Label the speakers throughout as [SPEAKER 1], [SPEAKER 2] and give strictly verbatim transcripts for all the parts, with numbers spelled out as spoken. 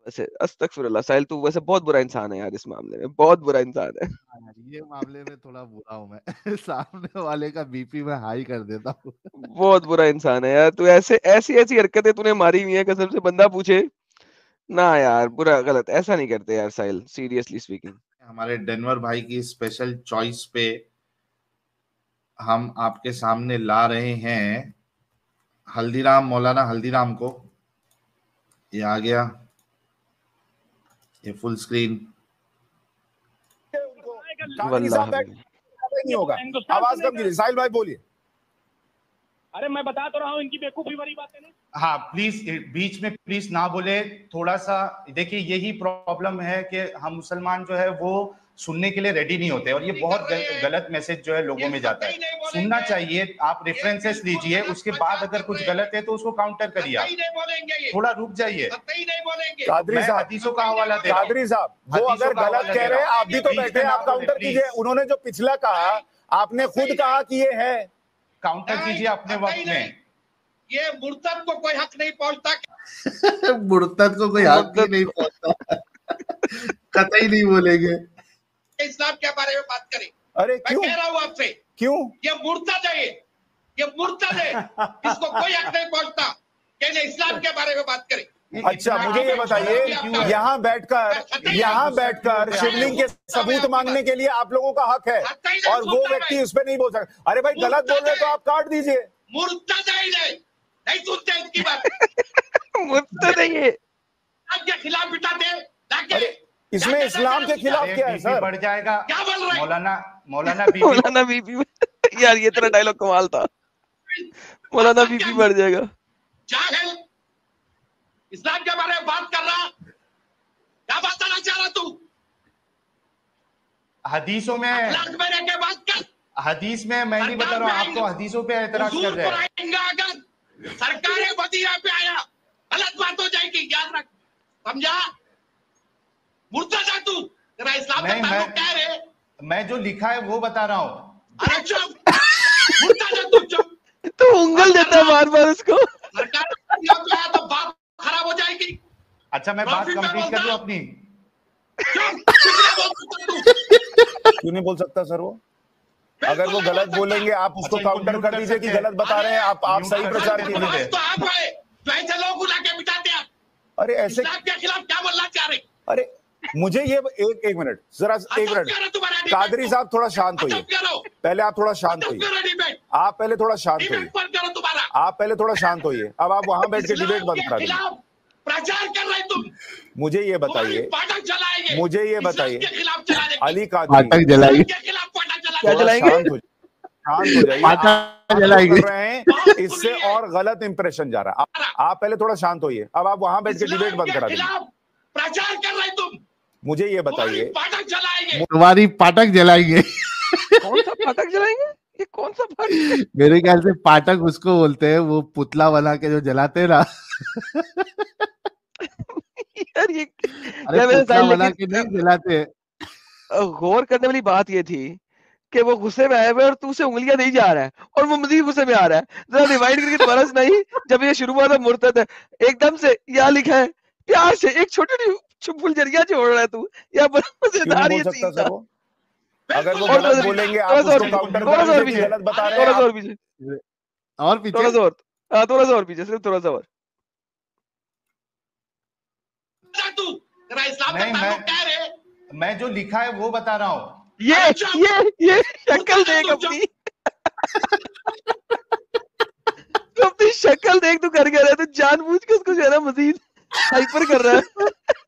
[SPEAKER 1] वैसे अस्तगफिरुल्लाह साहिल, तू वैसे बहुत बुरा इंसान है यार, इस मामले में बहुत बुरा इंसान है।
[SPEAKER 2] हाँ यार, ये मामले में थोड़ा बुरा हूँ मैं। सामने वाले का बीपी मैं हाई कर देता हूँ।
[SPEAKER 1] बहुत बुरा इंसान है यार तू, ऐसे ऐसी-ऐसी हरकतें तूने मारी हुई हैं, कसम से बंदा पूछे ना यार, बुरा गलत ऐसा नहीं करते यार साहिल, सीरियसली स्पीकिंग।
[SPEAKER 3] हमारे डेनवर भाई की स्पेशल चॉइस पे हम आपके सामने ला रहे हैं हल्दीराम, मौलाना हल्दीराम को। ये आ गया, ये फुल स्क्रीन।
[SPEAKER 1] वल्लाह
[SPEAKER 4] नहीं होगा, आवाज कम कीजिए। साहिल भाई बोलिए।
[SPEAKER 5] अरे मैं बता तो रहा हूँ, इनकी बेवकूफी वाली बातें नहीं।
[SPEAKER 3] हाँ प्लीज बीच में प्लीज ना बोले, थोड़ा सा देखिए, यही प्रॉब्लम है कि हम मुसलमान जो है वो सुनने के लिए रेडी नहीं होते, और ये बहुत गल, गलत मैसेज जो है लोगों में जाता है। सुनना चाहिए, आप रेफरेंसेस लीजिए, उसके बाद अगर कुछ गलत है तो उसको काउंटर करिए। आप थोड़ा रुक जाइए।
[SPEAKER 4] कादरी साहब,
[SPEAKER 3] हदीसों का हवाला दे रहा हूं।
[SPEAKER 4] कादरी साहब, वो अगर गलत कह रहे हैं, आप भी तो बैठे, आप काउंटर कीजिए। उन्होंने जो पिछला कहा, आपने खुद कहा कि ये है,
[SPEAKER 3] काउंटर कीजिए अपने वक्त में।
[SPEAKER 6] ये मुर्तद को कोई हक नहीं पहुंचता।
[SPEAKER 2] मुर्तद को कोई हक ही नहीं पहुंचता। कतई नहीं बोलेंगे।
[SPEAKER 6] इस्लाम के बारे में बात करें।
[SPEAKER 4] अरे
[SPEAKER 6] मैं
[SPEAKER 4] क्यों
[SPEAKER 6] कह रहा हूं आपसे,
[SPEAKER 4] क्यों
[SPEAKER 6] ये मुर्तद है, ये मुर्तद है, इसको कोई हक नहीं पहुंचता कि इस्लाम के बारे में बात करें।
[SPEAKER 4] अच्छा मुझे ये बताइए, यहाँ बैठकर यहाँ बैठकर शिवलिंग के सबूत मांगने के लिए आप लोगों का हक है, और वो व्यक्ति उस पर नहीं बोल सकता। अरे भाई गलत बोल रहे तो आप काट दीजिए।
[SPEAKER 6] मुर्तद है, नहीं सुनते इसकी बात।
[SPEAKER 1] मुर्तद है ये,
[SPEAKER 6] के खिलाफ बिठाते।
[SPEAKER 4] इसमें इस्लाम के खिलाफ क्या है सर?
[SPEAKER 3] बढ़ जाएगा।
[SPEAKER 6] क्या बोल रहे हैं?
[SPEAKER 3] मौलाना मौलाना बीपी
[SPEAKER 1] मौलाना बीपी यार, ये तेरा डायलॉग कमाल था। मौलाना बीपी बढ़ जाएगा।
[SPEAKER 6] जाहिल, इस्लाम के बारे में बात कर रहा, क्या बताना चाह रहा तू?
[SPEAKER 3] हदीसों में
[SPEAKER 6] अखलाक में रह के बात कर।
[SPEAKER 3] हदीस में मैं नहीं बता रहा हूँ, आप तो हदीसों पे एतराज कर रहे हैं।
[SPEAKER 6] अगर सरकार वजीरा पे आया, गलत बात हो जाएगी, याद रख, समझा? मुर्तद है तू, तेरा इस्लाम का ताल्लुक क्या है?
[SPEAKER 3] मैं जो लिखा है वो बता रहा हूँ।
[SPEAKER 6] अरे चुप, मुर्तद है तू, चुप।
[SPEAKER 1] तू उंगल देता है बार बार उसको।
[SPEAKER 6] सरकार पे आया तो बात खराब हो जाएगी।
[SPEAKER 3] अच्छा मैं बात कंप्लीट कर दूं अपनी।
[SPEAKER 4] क्यों नहीं बोल सकता सर वो? अगर वो गलत बोलेंगे आप उसको काउंटर कर दीजिए कि गलत बता रहे हैं, आप आप सही प्रचार कीजिए।
[SPEAKER 6] तो आप है जो ऐसे लोग बुला के बिठाते हैं।
[SPEAKER 4] अरे ऐसे
[SPEAKER 6] इस्लाम के खिलाफ क्या बोलना चाह रहे?
[SPEAKER 4] अरे मुझे ये एक एक मिनट जरा एक मिनट कादरी साहब थोड़ा शांत होइए। पहले आप थोड़ा शांत होइए। आप पहले थोड़ा शांत होइए। आप पहले थोड़ा शांत होइए। अब आप वहां बैठ के डिबेट बंद करा दीजिए।
[SPEAKER 6] प्रचार कर रहे तुम।
[SPEAKER 4] मुझे ये बताइए, मुझे ये बताइए, अली
[SPEAKER 2] फाटक
[SPEAKER 4] कादरी
[SPEAKER 2] जलाएंगे।
[SPEAKER 1] क्या जलाएंगे?
[SPEAKER 4] शांत हो शांत हो जाइए।
[SPEAKER 2] फाटक जलाएंगे।
[SPEAKER 4] कर रहे हैं, इससे और गलत इंप्रेशन जा रहा है। आप, आप पहले थोड़ा शांत होइए। अब आप वहां बैठ के डिबेट बंद करा दीजिए।
[SPEAKER 6] प्रचार कर रहे तुम।
[SPEAKER 4] मुझे ये बताइए,
[SPEAKER 6] फाटक जलाएंगे।
[SPEAKER 2] तुम्हारी फाटक जलाएंगे।
[SPEAKER 1] कौन सा फाटक जलाएंगे? ये कौन सा फाटक?
[SPEAKER 2] मेरे ख्याल से फाटक उसको बोलते हैं, वो पुतला बना के जो जलाते हैं ना।
[SPEAKER 1] यार ये
[SPEAKER 2] अरे पुतला बना के नहीं जलाते हैं।
[SPEAKER 1] गौर करने वाली बात ये थी कि वो गुस्से में आए हुए और तू उसे उंगलियां नहीं जा रहा है और वो मजीद गुस्से में आ रहा है। जरा रिवाइंड करके दोबारा सुनाई, जब ये शुरू हुआ था मुर्तद है, एकदम से यहाँ लिखा है प्यार से एक छोटी फुल जरिया छोड़ रहा है तू, या मजेदार ये सीन था।
[SPEAKER 4] अगर वो गलत बोलेंगे आप उसको काउंटर कर दीजिए, गलत बता रहे हैं।
[SPEAKER 1] थोड़ा सा और पीछे,
[SPEAKER 2] और पीछे,
[SPEAKER 1] थोड़ा सा और, हाँ थोड़ा सा और पीछे, सिर्फ थोड़ा सा और।
[SPEAKER 3] नहीं मैं मैं जो लिखा है वो बता रहा हूँ।
[SPEAKER 1] ये ये ये शक्ल देख अपनी। तू अपनी शक्ल देख, तू कर क्या रहा है? तू जानबूझ के उसको जो है ना मजीद हाइपर कर रहा है।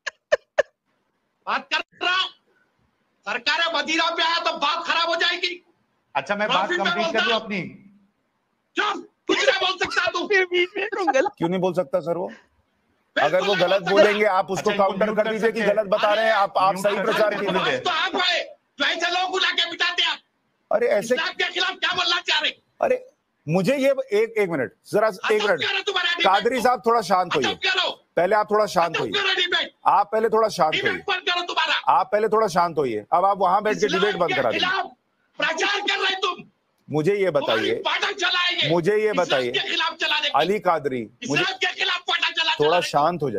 [SPEAKER 6] बात कर रहा, सरकार वजीरा पे आया तो बात खराब हो जाएगी।
[SPEAKER 3] अच्छा मैं बात कंप्लीट कर दूं अपनी।
[SPEAKER 6] चुप, कुछ नहीं बोल सकता तू।
[SPEAKER 1] फिर बीच में उंगल
[SPEAKER 4] क्यों नहीं बोल सकता सर वो? अगर वो गलत बोलेंगे आप उसको काउंटर कर दीजिए कि गलत बता रहे हैं, आप आप सही प्रचार कीजिए।
[SPEAKER 6] तो आप है जो ऐसे लोग बुला के बिठाते हैं।
[SPEAKER 4] अरे ऐसे
[SPEAKER 6] इस्लाम के खिलाफ क्या बोलना चाह रहे?
[SPEAKER 4] अरे मुझे ये एक एक मिनट जरा एक मिनट कादरी साहब थोड़ा शांत होइए। पहले आप थोड़ा शांत होइए। आप पहले थोड़ा शांत होइए। आप पहले थोड़ा शांत होइए। अब आप वहां बैठ के डिबेट बंद करा दीजिए।
[SPEAKER 6] प्रचार कर रहे तुम।
[SPEAKER 4] मुझे ये बताइए, मुझे ये बताइए, अली कादरी, मुझे थोड़ा शांत हो जाइए।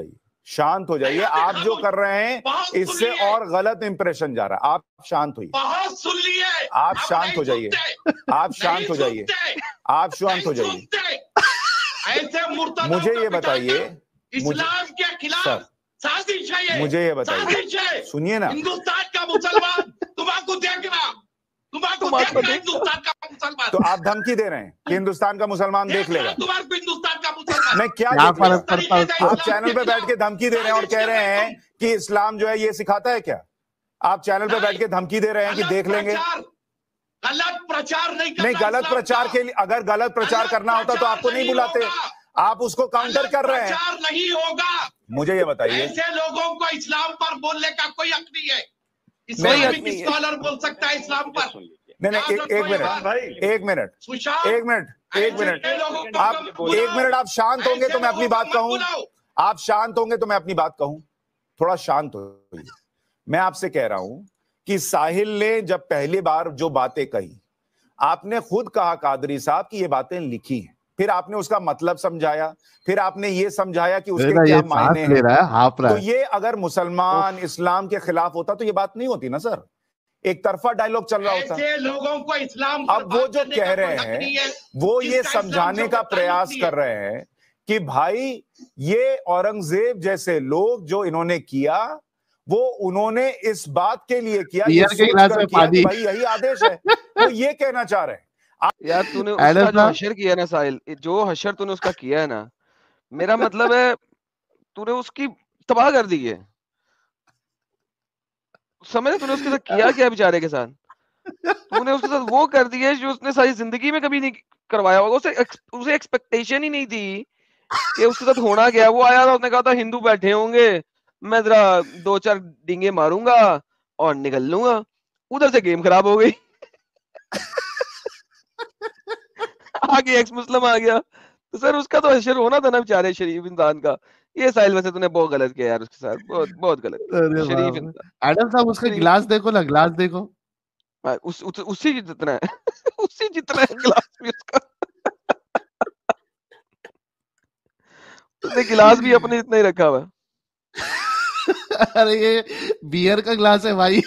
[SPEAKER 4] शांत हो जाइए। आप जो कर रहे हैं इससे और गलत इंप्रेशन जा रहा है। आप शांत होइए,
[SPEAKER 6] बहुत सुन लिए,
[SPEAKER 4] आप शांत हो जाइए, आप शांत हो जाइए, आप शांत हो जाइए।
[SPEAKER 6] ऐसे मुर्तद
[SPEAKER 4] मुझे ये बताइए,
[SPEAKER 6] इस्लाम के खिलाफ साजिश है ये,
[SPEAKER 4] मुझे ये बताइए,
[SPEAKER 6] साजिश है।
[SPEAKER 4] सुनिए ना,
[SPEAKER 6] हिंदुस्तान का मुसलमान तुम्हारा देख रहा, तुम्हारा देख रहा हिंदुस्तान का मुसलमान।
[SPEAKER 4] तो आप धमकी दे रहे हैं कि हिंदुस्तान का मुसलमान देख लेगा?
[SPEAKER 6] तुम्हारा हिंदुस्तान का मुसलमान
[SPEAKER 4] मैं क्या
[SPEAKER 2] क्या
[SPEAKER 4] देख लेगा?
[SPEAKER 2] फर्क पड़ता है?
[SPEAKER 4] आप चैनल पे बैठ के धमकी दे रहे हैं और कह रहे हैं कि इस्लाम जो है ये सिखाता है क्या? आप चैनल पे बैठ के धमकी दे रहे हैं कि देख लेंगे।
[SPEAKER 6] गलत प्रचार नहीं करना,
[SPEAKER 4] नहीं, गलत प्रचार के लिए अगर गलत प्रचार करना होता तो आपको नहीं बुलाते, आप उसको काउंटर कर रहे हैं।
[SPEAKER 6] प्रचार नहीं होगा।
[SPEAKER 4] मुझे ये बताइए,
[SPEAKER 6] ऐसे लोगों को इस्लाम पर बोलने का कोई हक नहीं है।
[SPEAKER 4] नहीं,
[SPEAKER 6] इस्लामिक स्कॉलर बोल सकता है इस्लाम पर।
[SPEAKER 4] नहीं नहीं, एक एक मिनट, एक मिनट, एक मिनट, एक मिनट, आप एक मिनट आप शांत होंगे तो मैं अपनी बात कहूं। आप शांत होंगे तो मैं अपनी बात कहूं। थोड़ा शांत होइए। मैं आपसे कह रहा हूं कि साहिल ने जब पहली बार जो बातें कही, आपने खुद कहा कादरी साहब कि ये बातें लिखी हैं, फिर आपने उसका मतलब समझाया, फिर आपने ये समझाया कि उसके क्या मायने हैं। तो ये अगर मुसलमान इस्लाम के खिलाफ होता तो ये बात नहीं होती ना सर, एक तरफा डायलॉग चल रहा होता।
[SPEAKER 6] ऐसे लोगों को इस्लाम
[SPEAKER 4] अब वो जो कह रहे हैं वो ये समझाने का प्रयास कर रहे हैं कि भाई ये औरंगजेब जैसे लोग जो इन्होंने किया वो उन्होंने इस बात के लिए किया, ये सोचकर किया कि भाई यही आदेश है। तो ये कहना चाह रहे हैं
[SPEAKER 1] यार तूने उसका जो हशर किया ना साहिल, जो हशर तूने उसका किया है ना, मेरा मतलब है तूने उसकी तबाह कर दी है। समझ, तूने उसके साथ किया क्या बेचारे के साथ? तूने उसके साथ वो कर दिया जो उसने सारी जिंदगी में कभी नहीं करवाया होगा। उसे उसे एक्सपेक्टेशन ही नहीं थी कि उसके साथ होना क्या। वो आया था, उसने कहा था हिंदू बैठे होंगे, मैं जरा दो चार डींगे मारूंगा और निकल लूंगा। उधर से गेम खराब हो गई। आगे एक्स मुस्लिम आ गया। तो सर उसका तो हशर होना था ना बेचारे शरीफ इंसान का। ये साहिल वैसे तूने बहुत गलत किया यार उसके साथ, बहुत बहुत गलत। शरीफ इंसान।
[SPEAKER 2] एडम साहब उसका गिलास देखो ना, गिलास देखो।
[SPEAKER 1] उस, उस उसी जितना है। उसी जितना है गिलास भी उसका। उसने गिलास भी अपने इतना ही रखा हुआ।
[SPEAKER 2] अरे ये बियर का गिलास है भाई।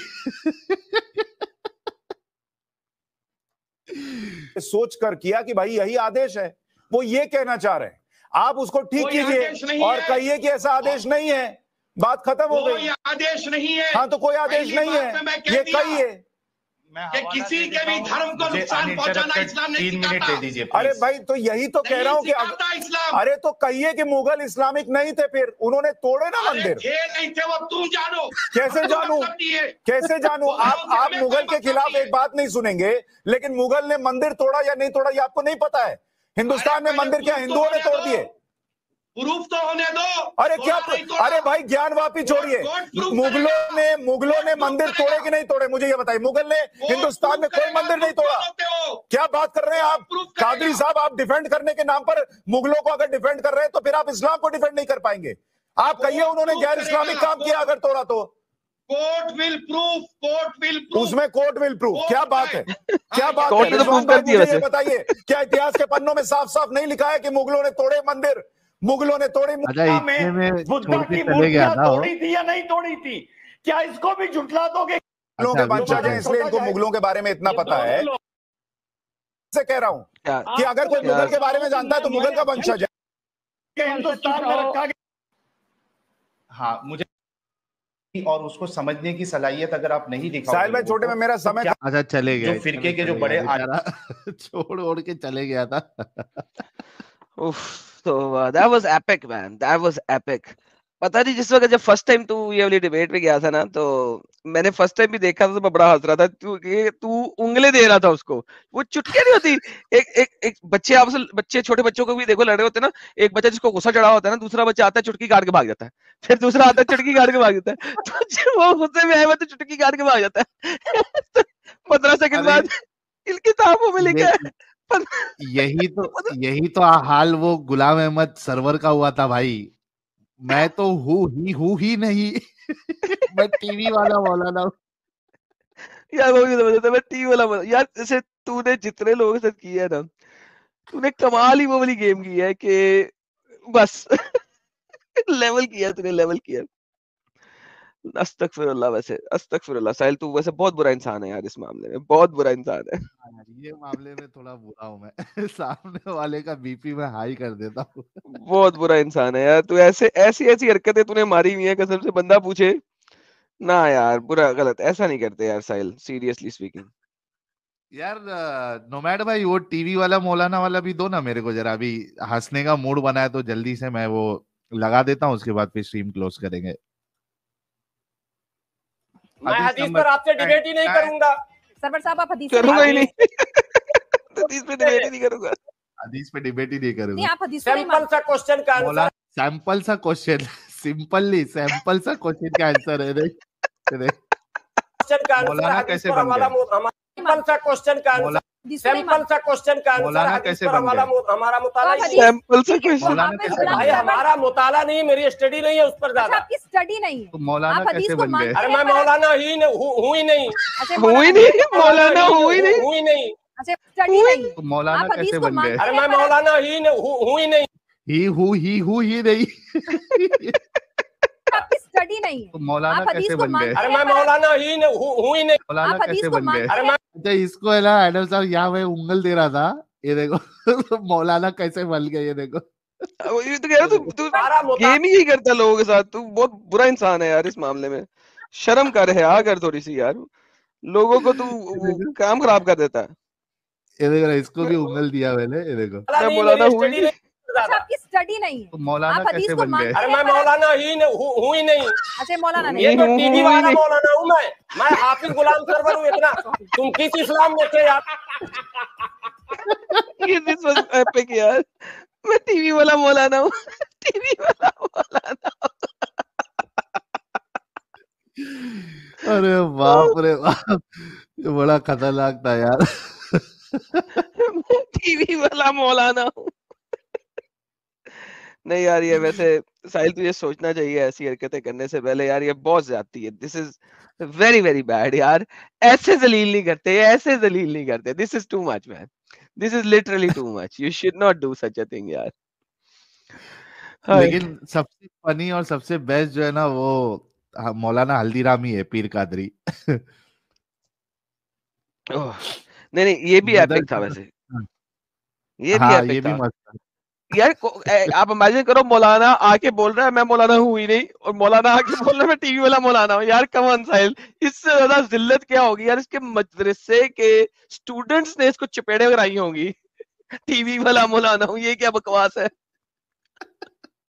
[SPEAKER 4] सोच कर किया कि भाई यही आदेश है, वो ये कहना चाह रहे हैं। आप उसको ठीक कीजिए और कहिए कि ऐसा आदेश नहीं है, बात खत्म हो गई।
[SPEAKER 6] आदेश नहीं है।
[SPEAKER 4] हाँ तो कोई आदेश नहीं है, ये कहिए
[SPEAKER 6] कि किसी के भी धर्म को नुकसान पहुंचाना इस्लाम नहीं
[SPEAKER 3] तीन मिनट दे दीजिए।
[SPEAKER 4] अरे भाई तो यही तो कह रहा हूँ कि
[SPEAKER 6] इस्लाम।
[SPEAKER 4] अरे तो कहिए कि मुगल इस्लामिक नहीं थे, फिर उन्होंने तोड़े ना मंदिर।
[SPEAKER 6] थे नहीं थे वो तुम जानो।
[SPEAKER 4] कैसे जानू, कैसे जानू? आप आप मुगल के खिलाफ एक बात नहीं सुनेंगे, लेकिन मुगल ने मंदिर तोड़ा या नहीं तोड़ा ये आपको नहीं पता है। हिंदुस्तान में मंदिर क्या हिंदुओं ने तोड़ दिए?
[SPEAKER 6] प्रूफ तो होने दो।
[SPEAKER 4] अरे क्या, अरे भाई ज्ञान वापी छोड़िए। मुगलों ने मुगलों ने मंदिर तोड़े कि नहीं तोड़े मुझे ये बताइए। मुगल ने हिंदुस्तान में कोई मंदिर नहीं तोड़ा। क्या बात कर रहे हैं आप कादरी साहब? आप डिफेंड करने के नाम पर मुगलों को अगर डिफेंड कर रहे हैं तो फिर आप इस्लाम को डिफेंड नहीं कर पाएंगे। आप कहिए उन्होंने गैर इस्लामिक काम किया अगर तोड़ा तो।
[SPEAKER 6] Court will proof, court will proof.
[SPEAKER 4] उसमें कोर्ट विल प्रूफ क्या बात है? क्या बात है?
[SPEAKER 1] तो प्रूफ कर दिया।
[SPEAKER 4] ये बताइए क्या इतिहास के पन्नों में साफ साफ नहीं लिखा है कि मुगलों ने तोड़े मंदिर, मुगलों ने तोड़ी
[SPEAKER 2] में, में बुद्धा की मूर्तियां तोड़ी
[SPEAKER 7] थी या नहीं तोड़ी थी? क्या इसको भी झुठला दोगे?
[SPEAKER 4] मुगलों के वंशज हैं इसलिए इनको मुगलों के बारे में इतना पता है। से कह रहा हूं कि अगर कोई मुगल के बारे में जानता है तो मुगल का वंशज है।
[SPEAKER 7] हिंदुस्तान में रखा गया।
[SPEAKER 3] हाँ, मुझे और उसको समझने की सलाहियत अगर आप नहीं दिखाओगे।
[SPEAKER 4] साहिल भाई छोटे में मेरा समय।
[SPEAKER 2] अच्छा चले गए
[SPEAKER 3] जो फिरके के जो बड़े
[SPEAKER 2] छोड़ ओढ़ के चले गया था।
[SPEAKER 1] उफ, तो that was epic man, that was epic। पता नहीं जिस वक्त जब फर्स्ट टाइम तू ये वाली डिबेट पे गया था ना, तो मैंने फर्स्ट टाइम भी देखा था तो मैं बड़ा हंस रहा था। तू तू उंगली दे रहा था उसको, वो चुटकी नहीं होती। एक एक एक बच्चे आपस में, बच्चे छोटे बच्चों को भी देखो लड़ रहे होते हैं ना, एक बच्चा जिसको गुस्सा चढ़ा होता है ना, दूसरा बच्चा आता है चुटकी काट के भाग जाता है, फिर दूसरा आता है चुटकी काट के भाग जाता है। तो जब वो गुस्से में आए तो चुटकी काट के भाग जाता है। पंद्रह सेकंड बाद इनकी किताबों में लिखा है।
[SPEAKER 2] यही तो यही तो हाल वो गुलाम अहमद सरवर का हुआ था भाई। मैं तो हूँ ही हूँ ही नहीं। मैं टीवी वाला मौलाना हूँ
[SPEAKER 1] यार। वो भी समझ मैं टीवी वाला मौलाना यार। जैसे तूने जितने लोगों के साथ किया है ना, तूने कमाल ही वो वाली गेम की है कि बस लेवल किया तूने, लेवल किया। अस्तगफिरुल्लाह, वैसे अस्तगफिरुल्लाह साहिल, तू वैसे बहुत बुरा इंसान है यार, इस मामले में बहुत बुरा इंसान है।
[SPEAKER 2] हाँ यार, ये मामले में थोड़ा बुरा हूँ मैं। सामने वाले का बीपी मैं हाई कर देता हूँ।
[SPEAKER 1] बहुत बुरा इंसान है यार तू, ऐसे ऐसी ऐसी हरकतें तूने मारी हुई है, कसम से बंदा पूछे ना यार, बुरा गलत ऐसा नहीं करते यार साहिल, सीरियसली स्पीकिंग।
[SPEAKER 2] यार नोमैड भाई, वो टीवी वाला मौलाना वाला भी दो ना मेरे को जरा, अभी हंसने का मूड बना है तो जल्दी से मैं वो लगा देता हूँ, उसके बाद फिर स्ट्रीम क्लोज करेंगे।
[SPEAKER 7] मैं हदीस पर आपसे डिबेट ही नहीं करूंगा।
[SPEAKER 8] सरवर साहब आप हदीस
[SPEAKER 1] करूंगा ही नहीं। हदीस पे डिबेट ही नहीं करूंगा।
[SPEAKER 2] हदीस पे डिबेट ही नहीं
[SPEAKER 8] नहीं,
[SPEAKER 2] करूंगा।
[SPEAKER 8] आप हदीस को नहीं
[SPEAKER 7] सिंपल सा क्वेश्चन का
[SPEAKER 2] मौलाना
[SPEAKER 7] आंसर
[SPEAKER 2] सैंपल सा क्वेश्चन, सिंपली सैंपल सा क्वेश्चन का आंसर है। देख देख
[SPEAKER 7] क्वेश्चन का आंसर
[SPEAKER 2] मौलाना
[SPEAKER 7] हदीस
[SPEAKER 2] कैसे
[SPEAKER 7] पर
[SPEAKER 2] बन
[SPEAKER 7] हवाला
[SPEAKER 2] गए?
[SPEAKER 7] मु- हमारा सिंपल सा क्वेश्चन का आंसर
[SPEAKER 2] मौला-
[SPEAKER 8] हदीस को नहीं
[SPEAKER 7] सिंपल सा क्वेश्चन का आंसर
[SPEAKER 2] मौलाना
[SPEAKER 7] हदीस
[SPEAKER 2] कैसे
[SPEAKER 7] पर
[SPEAKER 2] बन
[SPEAKER 7] हवाला
[SPEAKER 2] गए?
[SPEAKER 7] मु- हमारा मुताला
[SPEAKER 8] तो
[SPEAKER 7] ही
[SPEAKER 8] हदीस-
[SPEAKER 7] है।
[SPEAKER 1] सैंपल से
[SPEAKER 8] ठीक है,
[SPEAKER 1] क्वेश्चन।
[SPEAKER 2] मौलाना
[SPEAKER 8] हाफिज
[SPEAKER 2] कैसे
[SPEAKER 8] गुलाम
[SPEAKER 2] बन
[SPEAKER 7] भाई
[SPEAKER 2] गए?
[SPEAKER 8] सरवर-
[SPEAKER 7] हमारा मुताला नहीं, मेरी स्टडी नहीं है उस पर
[SPEAKER 8] अच्छा,
[SPEAKER 7] ज्यादा।
[SPEAKER 8] आपकी स्टडी नहीं है,
[SPEAKER 2] तो मौलाना
[SPEAKER 8] आप हदीस
[SPEAKER 2] कैसे
[SPEAKER 8] को
[SPEAKER 2] बन गए?
[SPEAKER 8] मानते
[SPEAKER 7] अरे
[SPEAKER 8] हैं
[SPEAKER 7] मैं
[SPEAKER 8] पर-
[SPEAKER 7] मौलाना ही नहीं हूँ हूँ ही नहीं।
[SPEAKER 8] अच्छा,
[SPEAKER 1] हुई
[SPEAKER 8] मौलाना
[SPEAKER 1] नहीं,
[SPEAKER 8] नहीं,
[SPEAKER 1] मौलाना हुई नहीं।
[SPEAKER 7] हूँ ही नहीं।
[SPEAKER 8] अच्छा स्टडी नहीं है,
[SPEAKER 2] तो मौलाना
[SPEAKER 8] आप हदीस
[SPEAKER 2] कैसे
[SPEAKER 8] को
[SPEAKER 2] बन
[SPEAKER 8] मानते
[SPEAKER 2] गए?
[SPEAKER 7] अरे
[SPEAKER 8] हैं
[SPEAKER 7] मैं
[SPEAKER 8] पर-
[SPEAKER 7] मौलाना ही नहीं हूँ हूँ ही नहीं।
[SPEAKER 2] He who he who he नहीं।
[SPEAKER 8] आपकी स्टडी नहीं है,
[SPEAKER 2] तो मौलाना
[SPEAKER 8] आप हदीस
[SPEAKER 2] कैसे
[SPEAKER 8] को
[SPEAKER 2] बन गए?
[SPEAKER 8] मानते
[SPEAKER 7] अरे
[SPEAKER 8] हैं
[SPEAKER 7] मैं
[SPEAKER 8] पर-
[SPEAKER 7] मौलाना ही नहीं हूँ हूँ ही नहीं।
[SPEAKER 2] मौलाना
[SPEAKER 8] आप हदीस
[SPEAKER 2] कैसे
[SPEAKER 8] को
[SPEAKER 2] बन गए?
[SPEAKER 8] मानते
[SPEAKER 7] अरे
[SPEAKER 8] हैं।
[SPEAKER 7] मैं
[SPEAKER 2] अच्छा, इसको है ना एडम साहब, यहाँ मैं उंगल दे रहा था, ये देखो। मौलाना कैसे बन गए, ये देखो।
[SPEAKER 1] अब ये तो कह रहा तू तू
[SPEAKER 7] हमारा मुताला
[SPEAKER 1] गेम ही यही करता है लोगों के साथ, तू बहुत बुरा इंसान है यार इस मामले में। शर्म कर, है आ कर थोड़ी सी यार, लोगों को तू वो काम खराब कर देता है।
[SPEAKER 2] ये देखो, इसको भी उंगल दिया मैंने, ये देखो।
[SPEAKER 1] मैं
[SPEAKER 7] नहीं,
[SPEAKER 1] मौलाना
[SPEAKER 7] मेरी
[SPEAKER 1] हुई
[SPEAKER 7] स्टडी
[SPEAKER 1] नहीं।
[SPEAKER 7] नहीं
[SPEAKER 8] अच्छा,
[SPEAKER 7] ज्यादा।
[SPEAKER 8] आपकी स्टडी नहीं है,
[SPEAKER 2] तो मौलाना
[SPEAKER 8] आप हदीस
[SPEAKER 2] कैसे
[SPEAKER 8] को
[SPEAKER 2] बन गए?
[SPEAKER 8] मानते
[SPEAKER 7] अरे
[SPEAKER 8] हैं
[SPEAKER 7] मैं
[SPEAKER 8] पर-
[SPEAKER 7] मौलाना ही नहीं हूँ हूँ ही नहीं।
[SPEAKER 8] अच्छा मौलाना नहीं
[SPEAKER 7] ये
[SPEAKER 1] नहीं
[SPEAKER 7] तो
[SPEAKER 1] हूँ,
[SPEAKER 7] टीवी
[SPEAKER 1] हूँ ही
[SPEAKER 7] वाला
[SPEAKER 1] नहीं।
[SPEAKER 7] मौलाना हूँ मैं। मैं हाफिज गुलाम सरवर हूँ इतना। तुम किस इस्लाम में थे यार?
[SPEAKER 1] ये दिस वाज एपिक यार, मैं टीवी वाला मौलाना हूँ। टीवी वाला मौलाना हूँ।
[SPEAKER 2] अरे बाप रे बाप, ये बड़ा खतरनाक था यार।
[SPEAKER 1] मैं टीवी वाला मौलाना हूँ। नहीं यार, ये वैसे साहिल तुझे सोचना चाहिए ऐसी हरकतें करने से पहले यार, ये बहुत ज्यादती है। This is very very bad यार, ऐसे जलील नहीं करते, ऐसे जलील नहीं करते। This is too much man, this is literally too much, you should not do such a thing यार। हाय।
[SPEAKER 2] लेकिन सबसे फनी और सबसे बेस्ट जो है ना, वो हाँ, मौलाना हल्दीराम ही है, पीर कादरी।
[SPEAKER 1] ओह, नहीं नहीं, ये भी
[SPEAKER 2] ब्रदर,
[SPEAKER 1] एपिक था वैसे, ये भी
[SPEAKER 2] हाँ
[SPEAKER 1] एपिक
[SPEAKER 2] ये भी
[SPEAKER 1] था
[SPEAKER 2] मस्त था।
[SPEAKER 1] यार। को- ए, आप इमेजिन करो, मौलाना आके बोल रहा है मैं मौलाना हूँ ही नहीं, और मौलाना आके बोल रहा है मैं टीवी वाला मौलाना हूँ। यार कम ऑन साहिल, इससे ज्यादा जिल्लत क्या होगी यार। इसके मदरसे के स्टूडेंट्स ने इसको चपेड़े कराई होंगी। टीवी वाला मौलाना हूँ, ये क्या बकवास है।